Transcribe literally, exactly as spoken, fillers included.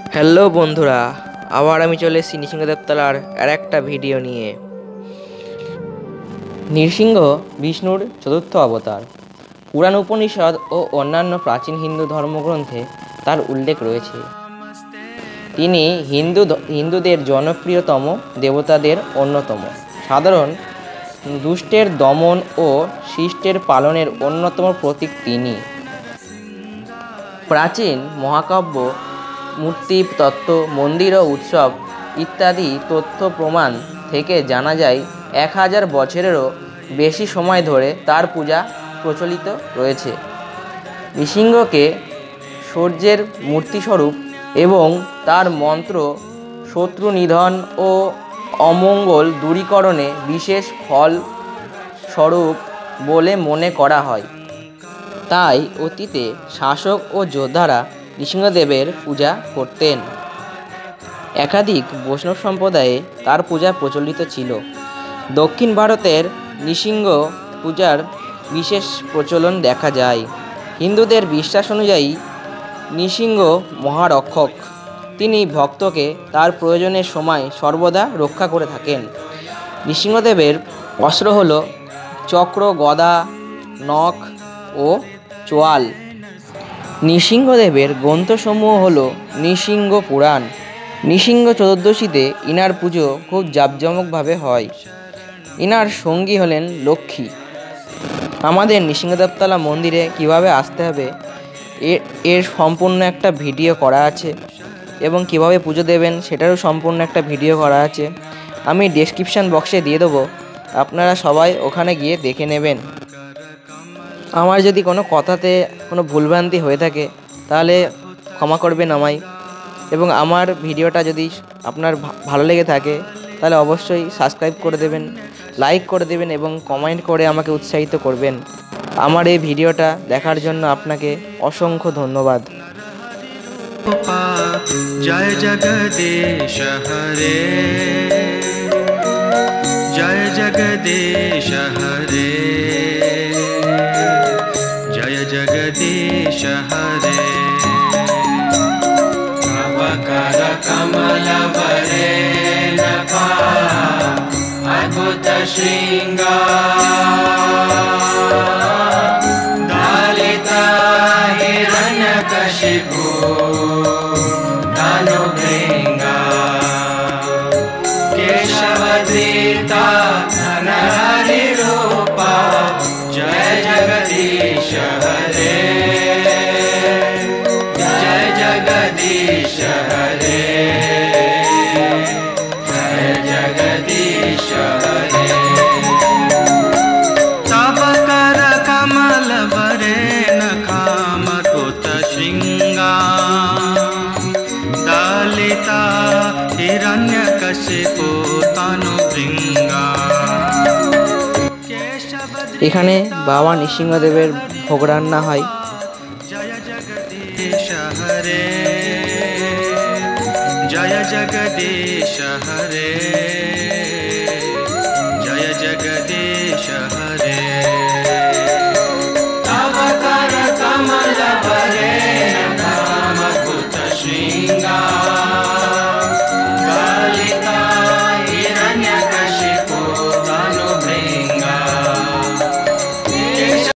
Hello বন্ধুরা, আবার আমি চলে এসেছি নৃসিংহ দেবতলার আর একটা ভিডিও নিয়ে। নৃসিংহ বিষ্ণুর চতুর্থ অবতার। পুরাণ, উপনিষদ ও অন্যান্য প্রাচীন হিন্দু ধর্মগ্রন্থে তার উল্লেখ রয়েছে। তিনি হিন্দু হিন্দুদের জনপ্রিয়তম দেবতাদের অন্যতম। সাধারণ দুষ্টের দমন ও শিষ্টের পালনের অন্যতম প্রতীক তিনি। প্রাচীন মহাকাব্য, মূর্তি তত্ত্ব, মন্দির ও উৎসব ইত্যাদি তথ্য প্রমাণ থেকে জানা যায় এক হাজার বছরেরও বেশি সময় ধরে তার পূজা প্রচলিত রয়েছে। নৃসিংহকে সূর্যের মূর্তিস্বরূপ এবং তার মন্ত্র শত্রু নিধন ও অমঙ্গল দূরীকরণে বিশেষ ফল স্বরূপ বলে মনে করা হয়। তাই অতীতে শাসক ও যোদ্ধারা নৃসিংহদেবের পূজা করতেন। একাধিক বৈষ্ণব সম্প্রদায়ে তার পূজা প্রচলিত ছিল। দক্ষিণ ভারতের নৃসিংহ পূজার বিশেষ প্রচলন দেখা যায়। হিন্দুদের বিশ্বাস অনুযায়ী নৃসিংহ মহারক্ষক। তিনি ভক্তকে তার প্রয়োজনের সময় সর্বদা রক্ষা করে থাকেন। নৃসিংহদেবের অস্ত্র হল চক্র, গদা, নখ ও চোয়াল। নৃসিংহদেবের গ্রন্থসমূহ হল নৃসিংহ পুরাণ। নৃসিংহ চতুর্দশীতে ইনার পুজো খুব জাঁকজমকভাবে হয়। ইনার সঙ্গী হলেন লক্ষ্মী। আমাদের নৃসিংহ দেবতলা মন্দিরে কিভাবে আসতে হবে এর এর সম্পূর্ণ একটা ভিডিও করা আছে, এবং কিভাবে পুজো দেবেন সেটারও সম্পূর্ণ একটা ভিডিও করা আছে। আমি ডেসক্রিপশান বক্সে দিয়ে দেবো, আপনারা সবাই ওখানে গিয়ে দেখে নেবেন। আমার যদি কোনো কথাতে কোনো ভুলভ্রান্তি হয়ে থাকে তাহলে ক্ষমা করবেন আমায়, এবং আমার ভিডিওটা যদি আপনার ভালো লেগে থাকে তাহলে অবশ্যই সাবস্ক্রাইব করে দেবেন, লাইক করে দেবেন এবং কমেন্ট করে আমাকে উৎসাহিত করবেন। আমার এই ভিডিওটা দেখার জন্য আপনাকে অসংখ্য ধন্যবাদ। জয় জগদীশ হরে, জয় জগদীশ হরে, জয় জগদীশ হরে। কর কমল বরে নখা অদ্ভুত শৃঙ্গার, দলিত হিরণ্যকশিপু দানু ভৃঙ্গা, কেশবধৃতা নরহরি রূপা, জয় জগদীশ হরে, জয় জগদীশ হরে, জয় জগদীশ হরে। তব কর কমল বরে নখা মকুত শৃঙ্গা, দলিতা হিরণ্যকশিপু তনু ভৃঙ্গা। এখানে বাবা নৃসিংহদেবের ভোগ রান্না হয়। জয় জগদীশ হরে, জয় জগদীশ হরে, জয় জগদীশ হরে।